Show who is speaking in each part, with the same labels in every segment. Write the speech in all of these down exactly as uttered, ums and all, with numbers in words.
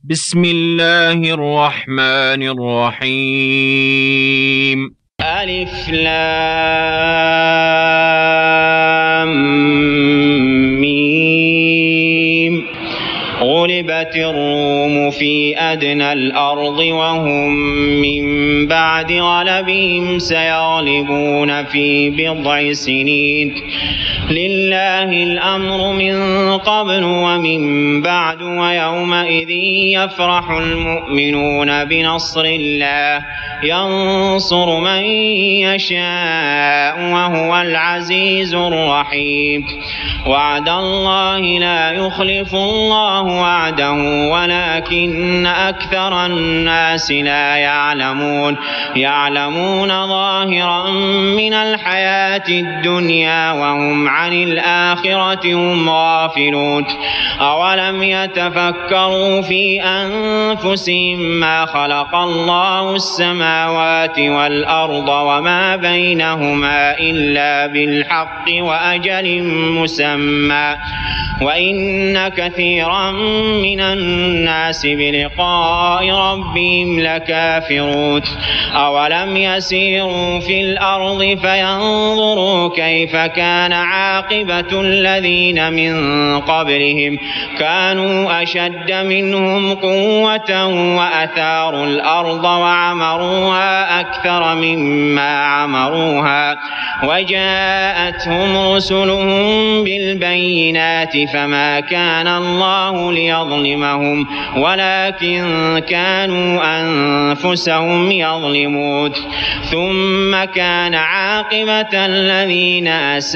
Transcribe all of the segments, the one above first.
Speaker 1: بسم الله الرحمن الرحيم.
Speaker 2: ألف لام ميم. غلبت الروم في أدنى الأرض وهم من بعد غلبهم سيغلبون في بضع سنين. لله الأمر من قبل ومن بعد ويومئذ يفرح المؤمنون بنصر الله ينصر من يشاء وهو العزيز الرحيم. وعد الله لا يخلف الله وعده ولكن أكثر الناس لا يعلمون يعلمون ظاهرا من الحياة الدنيا وهم عن الآخرة هم غافلون. أولم يتفكروا في أنفسهم ما خلق الله السماوات والأرض وما بينهما إلا بالحق وأجل مسمى وإن كثيرا من الناس بلقاء ربهم لكافرون. أولم يسيروا في الأرض فينظروا كيف كان عاقبة الذين من قبلهم كانوا أشد منهم قوة وأثاروا الأرض وعمروها أكثر مما عمروها وجاءتهم رسلهم بالبينات فما كان الله ليظلمهم ولكن كانوا أنفسهم يظلمون. ثم كان عاقبة الذين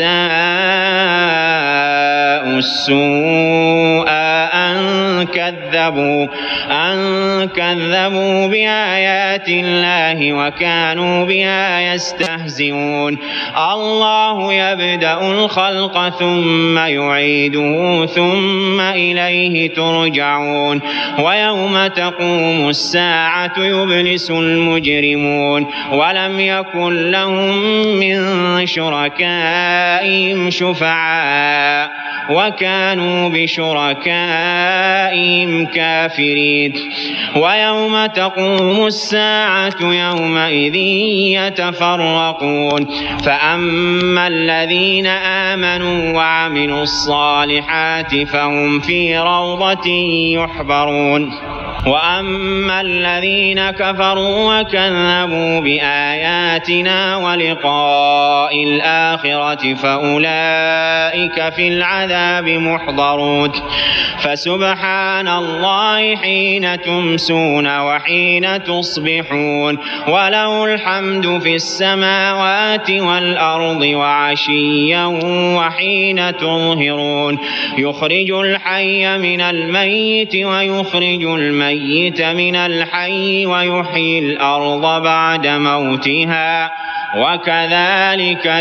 Speaker 2: أساءوا السوء أن كذبوا أن كذبوا بآيات الله وكانوا بها يستهزئون. الله يبدأ الخلق ثم يعيده ثم إليه ترجعون. ويوم تقوم الساعة يبلس المجرمون ولم يكن لهم من شركائهم شفعاء وكانوا بشركائهم كافرين. ويوم تقوم الساعة يومئذ يتفرقون فأما الذين آمنوا وعملوا الصالحات فهم في روضة يحبرون وأما الذين كفروا وكذبوا بآياتنا ولقاء الآخرة فأولئك في العذاب محضرون. فسبحان الله حين تمسون وحين تصبحون وله الحمد في السماوات والأرض وعشيا وحين تظهرون. يخرج الحي من الميت ويخرج الميت من الحي ويحيي الأرض بعد موتها وكذلك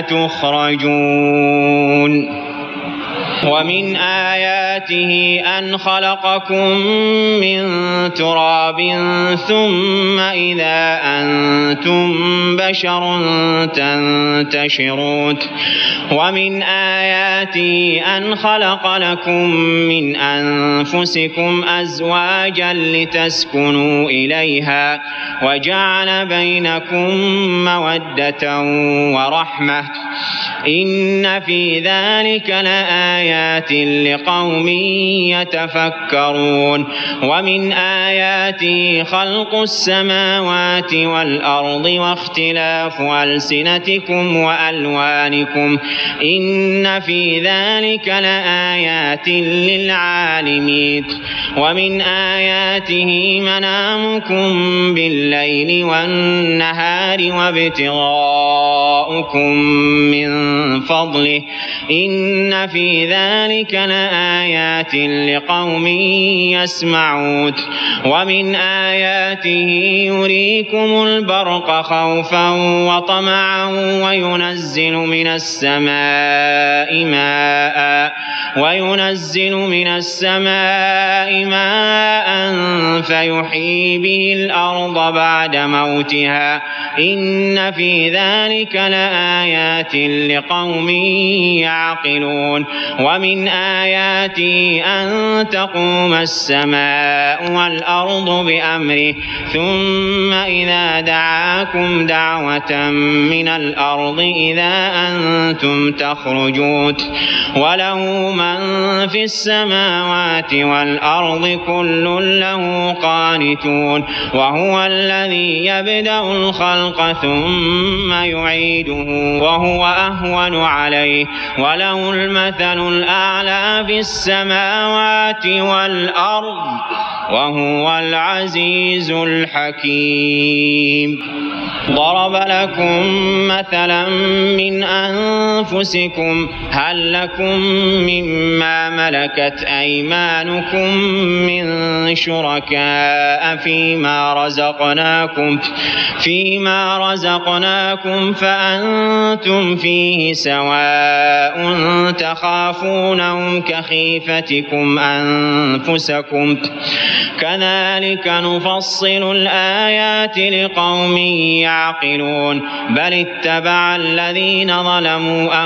Speaker 2: تخرجون. ومن آياته أن خلقكم من تراب ثم إذا أنتم بشر تنتشرون. ومن آياته أن خلق لكم من أنفسكم أزواجا لتسكنوا إليها وجعل بينكم مودة ورحمة إن في ذلك لآيات لقوم يتفكرون. ومن آياته خلق السماوات والأرض واختلاف ألسنتكم وألوانكم إن في ذلك لآيات للعالمين. ومن آياته منامكم بالليل والنهار وابتغاؤكم من فضله إن في ذلك لآيات لقوم يسمعون. ومن آياته يريكم البرق خوفا وطمعا وينزل من السماء ماء وينزل من السماء ماء فيحيي به الأرض بعد موتها إن في ذلك لآيات لقوم يعقلون ومن آياته أن تقوم السماء والأرض بأمره ثم إذا دعاكم دعوة من الأرض إذا أنتم تخرجون وله من في السماوات والأرض كل له قانتون وهو الذي يبدأ الخلق ثم يعيده وهو أهون عليه وله المثل الأعلى في السماوات والأرض وهو العزيز الحكيم. ضرب لكم مثلا من أنفسكم هل لكم مما ملكت أيمانكم من شركاء فيما رزقناكم فيما رزقناكم فأنتم فيه سواء تخافونهم كخيفتكم أنفسكم كذلك نفصل الآيات لقوم يعقلون بل اتبع الذين ظلموا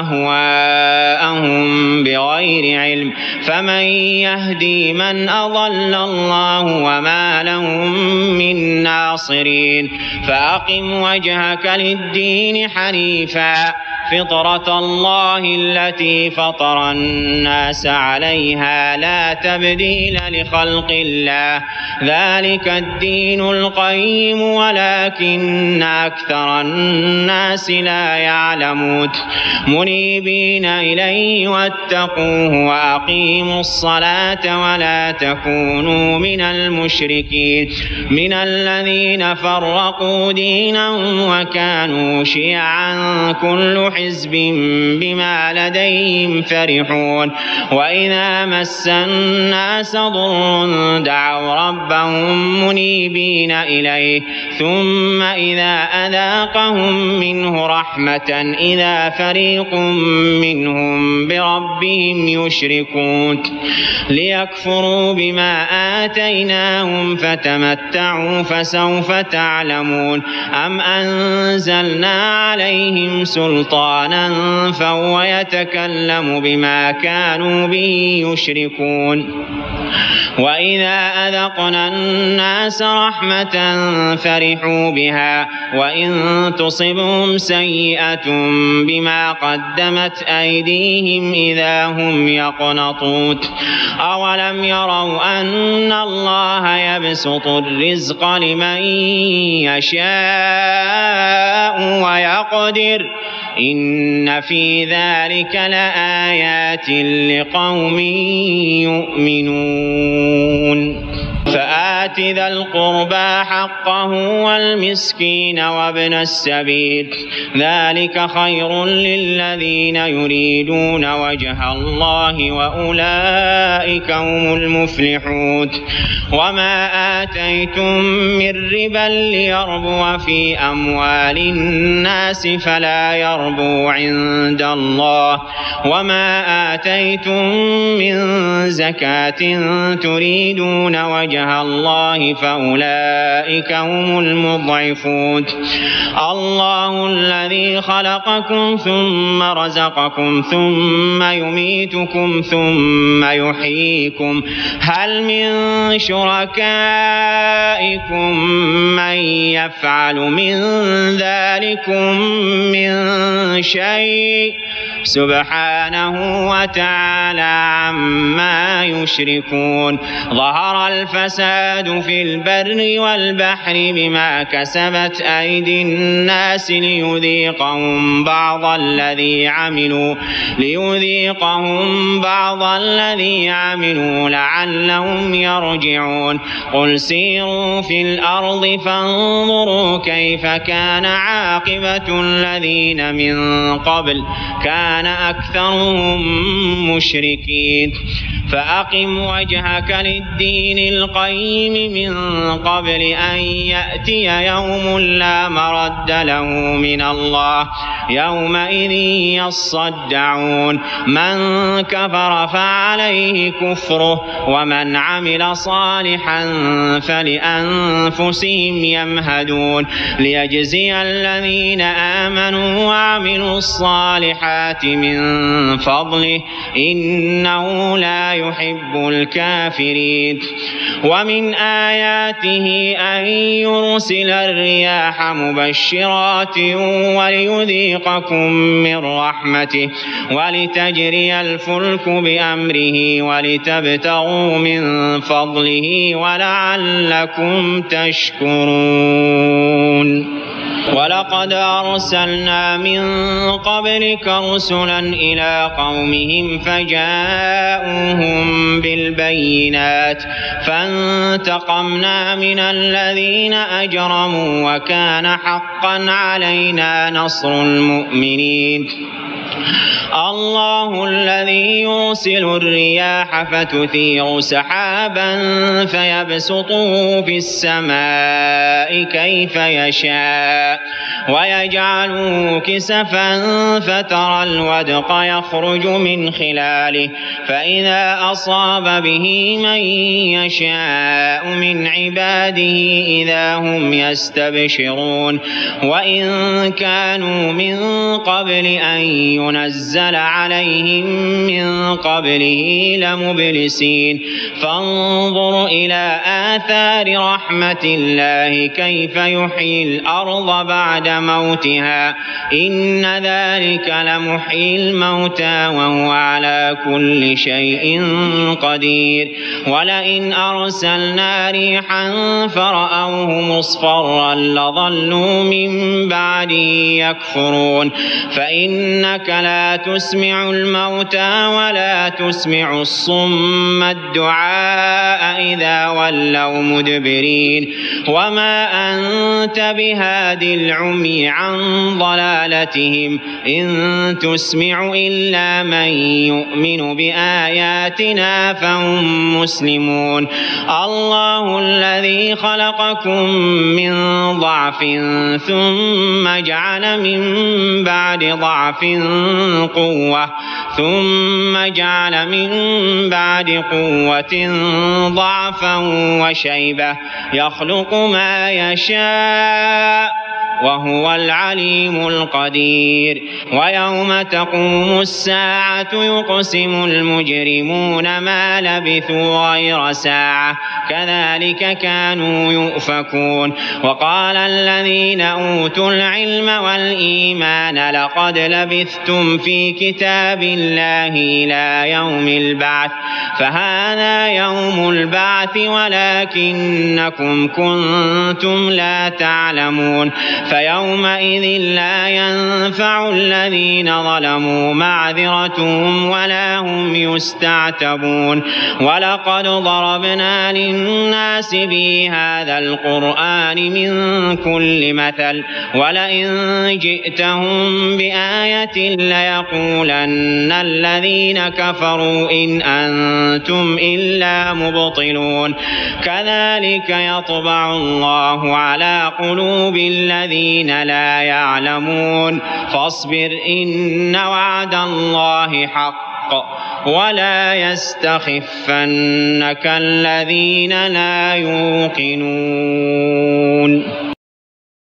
Speaker 2: أهواءهم بغير علم فمن يهدي من أضل الله وما لهم من ناصرين فأقم وجهك للدين حنيفا فطرة الله التي فطر الناس عليها لا تبديل لخلق الله ذلك الدين القيم ولكن أكثر الناس لا يعلمون منيبين إليه واتقوه وأقيموا الصلاة ولا تكونوا من المشركين من الذين فرقوا دينهم وكانوا شيعا كل حزب بما لديهم فرحون وإذا مس الناس ضر دعوا ربهم منيبين إليه ثم إذا أذاقهم منه رحمة إذا فريق منهم بربهم يشركون ليكفروا بما آتيناهم فتمتعوا فسوف تعلمون أم أنزلنا عليهم سلطانا فهو يتكلم بما كانوا به يشركون وإذا أذقنا الناس رحمة فرحوا بها وإن تصبهم سيئة بما قدمت أيديهم إذا هم يقنطون أولم يروا أن الله يبسط الرزق لمن يشاء ويقدر إن في ذلك لآيات لقوم يؤمنون فآت ذا القربى حقه والمسكين وابن السبيل ذلك خير للذين يريدون وجه الله وأولئك هم المفلحون وما آتيتم من ربا ليربو في أموال الناس فلا يربو عند الله وما آتيتم من زكاة تريدون وجه الله فأولئك هم المضعفون الله الذي خلقكم ثم رزقكم ثم يميتكم ثم يحييكم هل من شركائكم من يفعل من ذلكم من شيء سبحانه وتعالى عما يشركون ظهر الفساد في البر والبحر بما كسبت أيدي الناس ليذيقهم بعض الذي عملوا ليذيقهم بعض الذي عملوا لعلهم يرجعون قل سيروا في الأرض فانظروا كيف كان عاقبة الذين من قبل كان أكثرهم مشركين فأقم وجهك للدين القيم من قبل أن يأتي يوم لا مرد له من الله يومئذ يصدعون من كفر فعليه كفره ومن عمل صالحا فلأنفسهم يمهدون ليجزي الذين آمنوا وعملوا الصالحات من فضله إنه لا يحب الكافرين ومن آياته أن يرسل الرياح مبشرات وليذيقكم من رحمته ولتجري الفلك بأمره ولتبتغوا من فضله ولعلكم تشكرون ولقد أرسلنا من قبلك رسلا إلى قومهم فجاءوهم بالبينات فانتقمنا من الذين أجرموا وكان حقا علينا نصر المؤمنين الله الذي يرسل الرياح فتثير سحابا فيبسطه في السماء كيف يشاء ويجعله كسفا فترى الودق يخرج من خلاله فإذا أصاب به من يشاء من عباده إذا هم يستبشرون وإن كانوا من قبل أن ينزل عليهم من قبله لمبلسين فانظر إلى آثار رحمة الله كيف يحيي الأرض بعد موتها إن ذلك لمحيي الموتى وهو على كل شيء قدير ولئن أرسلنا ريحا فرأوه مصفرا لظلوا من بعده يكفرون فإنك لا تسمع الموتى ولا تسمع الصم الدعاء إذا ولوا مدبرين وما أنت بهاد العمي عن ضلالتهم إن تسمع إلا من يؤمن بآياتنا فهم مسلمون الله الذي خلقكم من ضعف ثم جعل من بعد ضعف قوة ثم جعل من بعد قوة ضعفا وشيبة يخلق ما يشاء وهو العليم القدير ويوم تقوم الساعة يقسم المجرمون ما لبثوا غير ساعة كذلك كانوا يؤفكون وقال الذين أوتوا العلم والإيمان لقد لبثتم في كتاب الله إلى يوم البعث فهذا يوم البعث ولكنكم كنتم لا تعلمون فيومئذ لا ينفع الذين ظلموا معذرتهم ولا هم يستعتبون ولقد ضربنا للناس في هذا القرآن من كل مثل ولئن جئتهم بآية ليقولن الذين كفروا إن أنتم إلا مبطلون كذلك يطبع الله على قلوب الذين لا يعلمون فاصبر إن وعد الله حق ولا يستخفنك الذين لا يوقنون